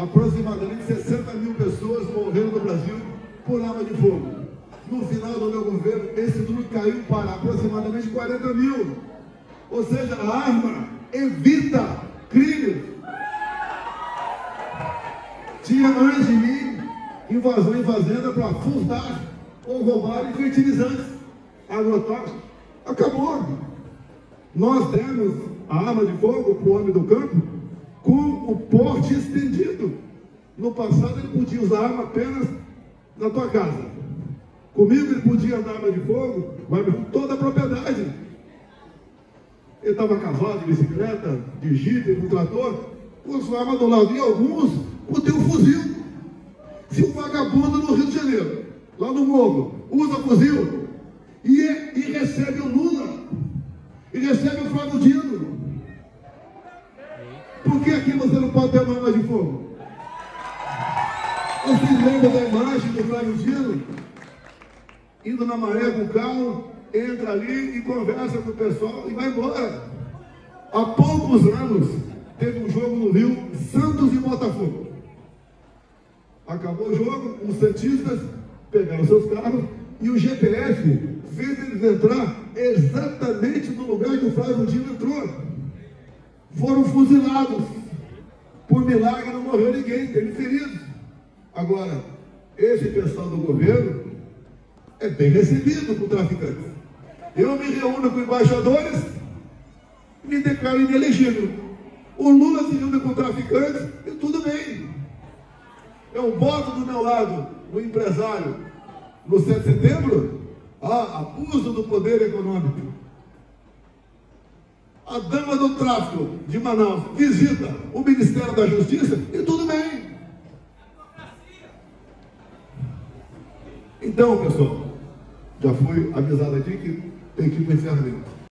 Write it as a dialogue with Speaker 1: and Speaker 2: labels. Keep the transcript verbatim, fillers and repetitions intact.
Speaker 1: aproximadamente sessenta mil pessoas morreram no Brasil por arma de fogo. No final do meu governo, esse número caiu para aproximadamente quarenta mil. Ou seja, a arma evita crimes. Tinha antes de mim invasão em fazenda para furtar ou roubar fertilizantes, agrotóxicos. Acabou. Nós demos a arma de fogo para o homem do campo com o porte estendido. No passado ele podia usar arma apenas na tua casa. Comigo ele podia andar arma de fogo, mas com toda a propriedade. Ele estava cavalo de bicicleta, de jipe, com trator, com sua arma do lado. E alguns com teu fuzil. Se um vagabundo no Rio de Janeiro, lá no morro, usa fuzil e, e recebe o Lula, e recebe o Flávio Dino, por que aqui você não pode ter uma arma de fogo? Vocês lembram da imagem do Flávio Dino? Indo na maré com o carro, entra ali e conversa com o pessoal e vai embora. Há poucos anos, teve um jogo no Rio, Santos e Botafogo. Acabou o jogo, os santistas pegaram seus carros e o G P F fez eles entrar exatamente no lugar que o Flávio Dino entrou. Foram fuzilados. Por milagre não morreu ninguém, teve ferido. Agora, esse pessoal do governo é bem recebido por traficantes. Eu me reúno com embaixadores e me declaro inelegível. O Lula se reúne com traficantes e tudo bem. Eu boto do meu lado o empresário no sete de setembro, ah, abuso do poder econômico. A dama do tráfico de Manaus visita o Ministério da Justiça e tudo bem. Então, pessoal, já fui avisado aqui que tem que ir para o encerramento.